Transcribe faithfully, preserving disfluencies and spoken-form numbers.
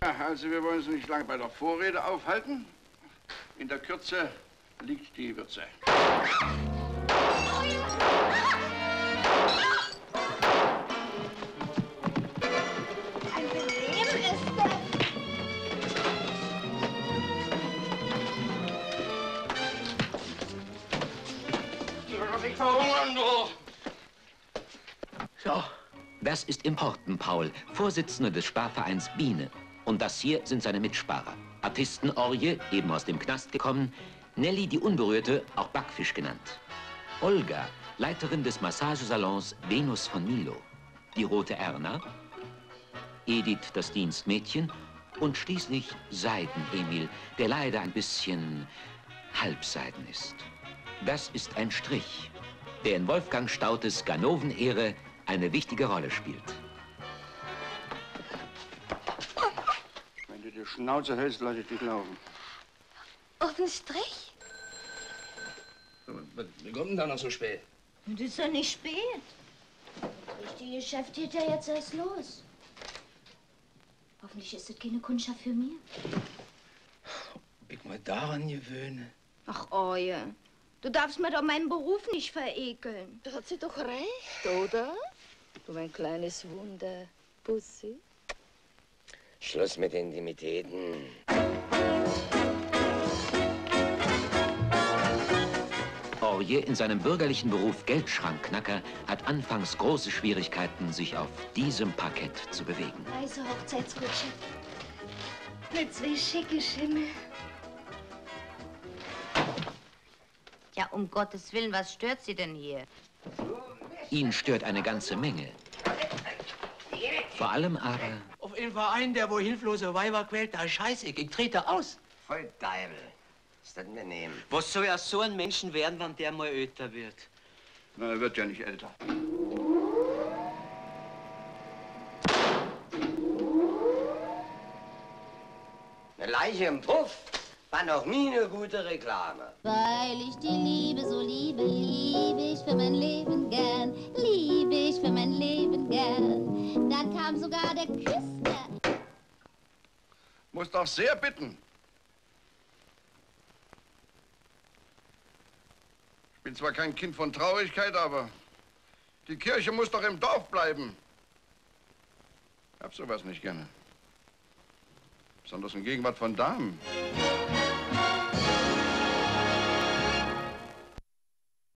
Ja, also wir wollen uns nicht lange bei der Vorrede aufhalten. In der Kürze liegt die Würze. Ein Benehmen ist das. Ich verhungern, du! So. Das ist Importen Paul, Vorsitzender des Sparvereins Biene. Und das hier sind seine Mitsparer. Artisten Orje, eben aus dem Knast gekommen. Nelly, die Unberührte, auch Backfisch genannt. Olga, Leiterin des Massagesalons Venus von Milo. Die Rote Erna. Edith, das Dienstmädchen. Und schließlich Seiden-Emil, der leider ein bisschen halbseiden ist. Das ist ein Strich, der in Wolfgang Staudtes Ganoven-Ehre eine wichtige Rolle spielt. Wenn du die Schnauze hältst, lass ich dich laufen. Auf den Strich? Wie kommt denn da noch so spät? Das ist doch nicht spät. Das richtige Geschäft geht ja jetzt erst los. Hoffentlich ist das keine Kundschaft für mich. Ob ich mal daran gewöhne? Ach, Oje, du darfst mir doch meinen Beruf nicht verekeln. Da hat sie doch recht, oder? Du mein kleines Wunder, Pussy. Schluss mit Intimitäten. Orje in seinem bürgerlichen Beruf Geldschrankknacker hat anfangs große Schwierigkeiten, sich auf diesem Parkett zu bewegen. Weiße Hochzeitskutsche. Mit zwei schicke Schimmel. Ja, um Gottes Willen, was stört Sie denn hier? Ihn stört eine ganze Menge. Vor allem aber... Auf einen Verein, der wo hilflose Weiber quält, da scheiß ich. Ich trete aus. Voll Deibel. Was das denn nehmen? Was soll aus so ein Menschen werden, wenn der mal älter wird? Na, er wird ja nicht älter. Eine Leiche im Puff war noch nie eine gute Reklame. Weil ich die Liebe so liebe, liebe ich für mein Leben gern, liebe ich für mein Leben gern. Dann kam sogar der Küster. Muss doch sehr bitten. Ich bin zwar kein Kind von Traurigkeit, aber die Kirche muss doch im Dorf bleiben. Ich hab sowas nicht gerne. Besonders in Gegenwart von Damen.